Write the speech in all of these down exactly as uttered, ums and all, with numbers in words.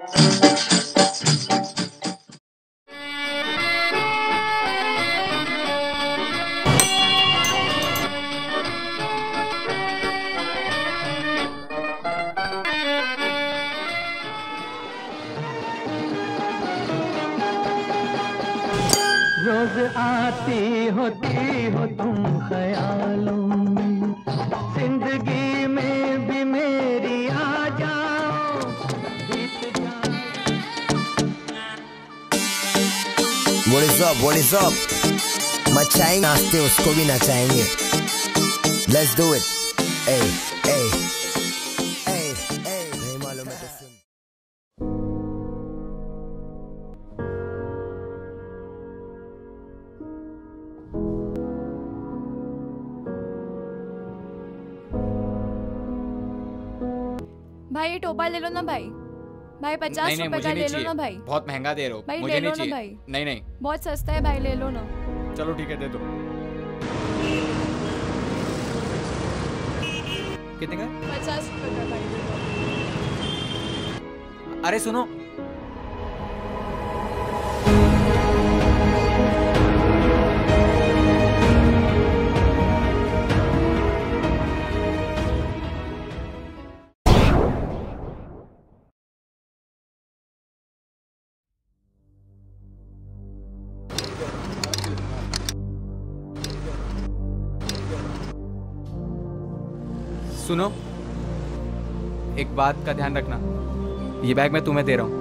रोज आती होती हो तुम ख्यालों में, जिंदगी में भी मेरी आ जाओ, बीत जाओ। What is up? What is up? मचाएंगे नाचते उसको भी नचाएंगे। Let's do it. Hey, hey, hey, hey. नहीं मालूम है तो सुन। भाई ये टोपा ले लो ना भाई। भाई पचास रुपए का ले लो ना भाई। बहुत महंगा दे रहे हो। भाई मुझे ले लो नहीं ना चाहिए। भाई। नहीं नहीं बहुत सस्ता है भाई, ले लो ना। चलो ठीक है दे दो। कितने का? पचास रुपए का भाई। अरे सुनो, सुनो, एक बात का ध्यान रखना। ये बैग मैं तुम्हें दे रहा हूं।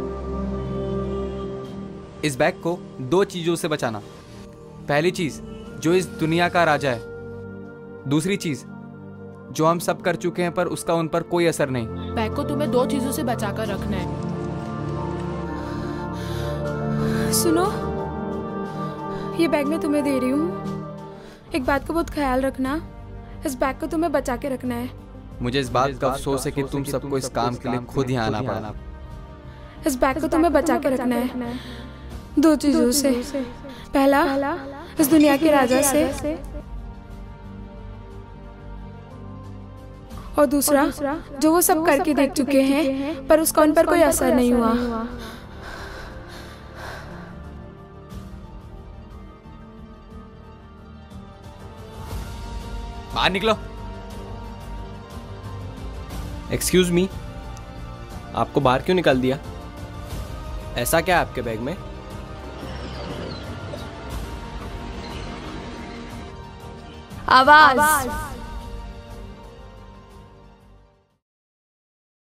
इस बैग को दो चीजों से बचाना। पहली चीज, जो इस दुनिया का राजा है। दूसरी चीज, जो हम सब कर चुके हैं पर उसका उन पर कोई असर नहीं। बैग को तुम्हें दो चीजों से बचाकर रखना है। सुनो, ये बैग मैं तुम्हें दे रही हूँ। एक बात का बहुत ख्याल रखना, इस बैग को तुम्हें बचा के रखना है। मुझे इस बात का अफसोस है कि तुम सबको इस काम के लिए खुद ही आना पड़ा। इस बैग को तुम्हें बचा के रखना है दो चीजों से। पहला, इस दुनिया के राजा से, और दूसरा, जो वो सब करके देख चुके हैं पर उसका उन पर कोई असर नहीं हुआ। बाहर निकलो। एक्सक्यूज मी, आपको बाहर क्यों निकाल दिया? ऐसा क्या है आपके बैग में? आवाज, आवाज।